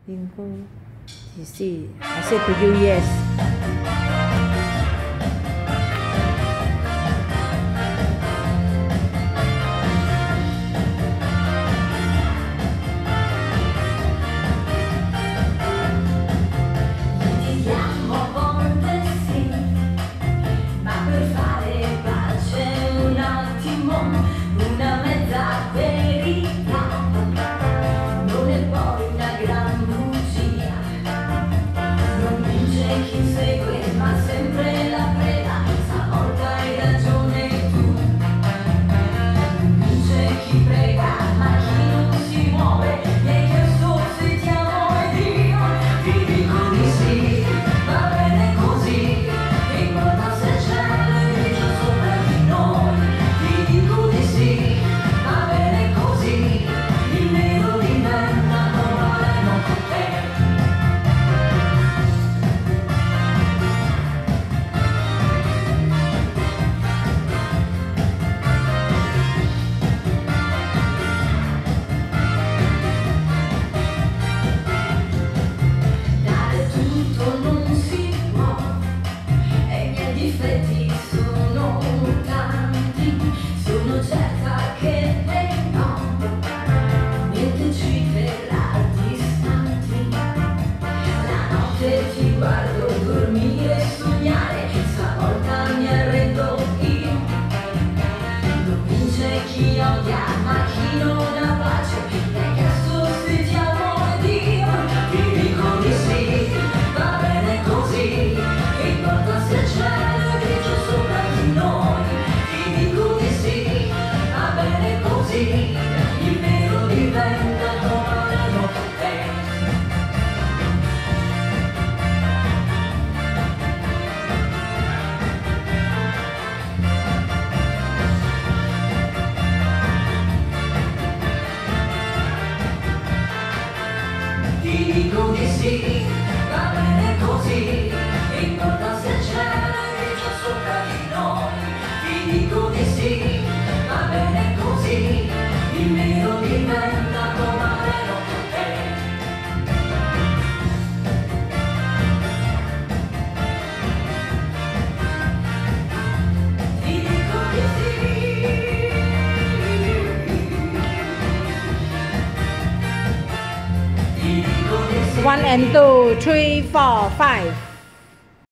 天公指示I said to you yes. Una mezza verità, non è poi una gran bugia, non vince chi segue ma sempre la preda, stavolta hai ragione tu, non vince chi prega ma chi non si muove, mi hai chiesto se ti amo e io ti dico di sì, va bene così, che importa se c'è il grigio sopra di noi, ti dico di sì. Ti guardo dormire e sognare, stavolta mi arrendo io. Non vince chi odia, ma chi non ha pace. Hai chiesto se ti amo ed io ti dico di sì, va bene così. Che importa se c'è il grigio sopra di noi, ti dico di sì, va bene così. Il nero diventa domani con te. Ti dico di sì, va bene così, importa se c'è il grigio sopra di noi. Ti dico di sì, va bene così, il nero diventa comare con te. Ti dico di sì. 1 and 2 3 4 5